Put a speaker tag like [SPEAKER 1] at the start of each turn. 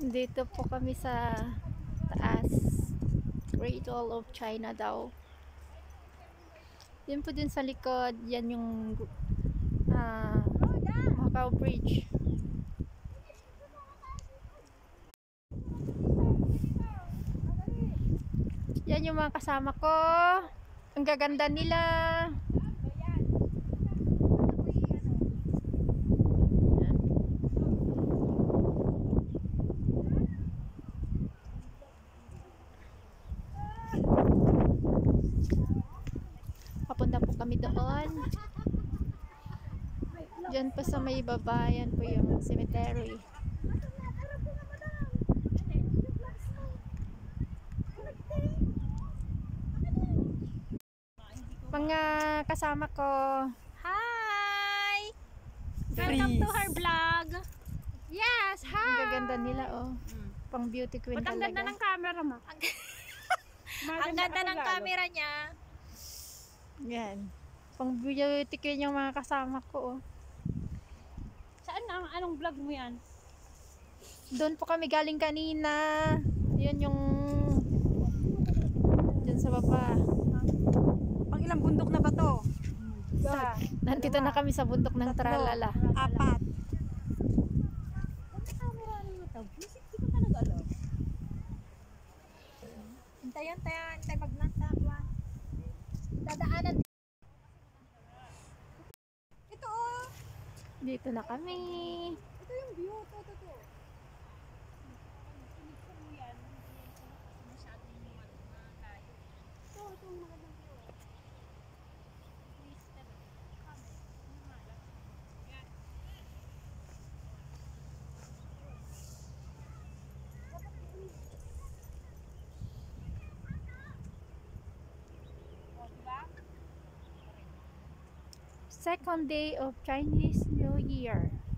[SPEAKER 1] Dito po kami sa taas. Great Wall of China daw. Yun po din sa likod. Yan yung Macau Bridge. Yan yung mga kasama ko. Ang gaganda nila. Papunta po kami doon. Diyan pa sa may baba, yan po yung cemetery. Mga kasama ko.
[SPEAKER 2] Hi! Welcome to her vlog. Yes, hi!
[SPEAKER 1] Ang gaganda nila, oh. Pang beauty queen
[SPEAKER 2] Ba't ang
[SPEAKER 1] talaga.
[SPEAKER 2] ganda ng camera mo? Ang ganda ng camera niya.
[SPEAKER 1] Yan. Pang beauty queen yung mga kasama ko, oh.
[SPEAKER 2] Saan na? Anong vlog mo yan?
[SPEAKER 1] Doon po kami galing kanina. Yun yung dyan sa baba.
[SPEAKER 3] Pang ilang bundok na ba to?
[SPEAKER 1] Nandito na kami sa bundok ng Tralala.
[SPEAKER 3] 4.
[SPEAKER 2] Hintay maglanta. Dadaanan. Ito oh.
[SPEAKER 1] Dito na kami.
[SPEAKER 2] Ito yung view. Ito.
[SPEAKER 1] Second day of Chinese New Year.